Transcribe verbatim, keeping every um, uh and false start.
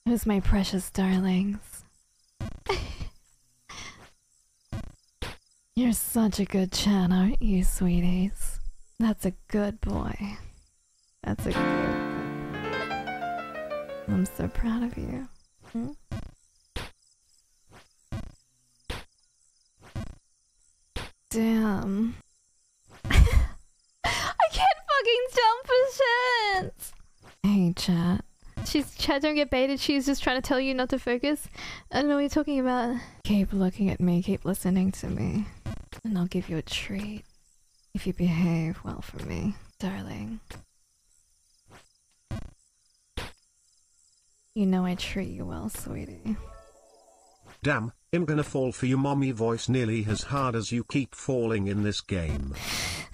Who's my precious darlings? You're such a good chat, aren't you, sweeties? That's a good boy. That's a good boy. I'm so proud of you. Hmm? Damn. I can't fucking jump for shit! Hey, chat. She's chat, don't get baited. She's just trying to tell you not to focus. I don't know what you're talking about. Keep looking at me, keep listening to me. And I'll give you a treat. If you behave well for me, darling. You know I treat you well, sweetie. Damn, I'm gonna fall for your mommy voice nearly as hard as you keep falling in this game.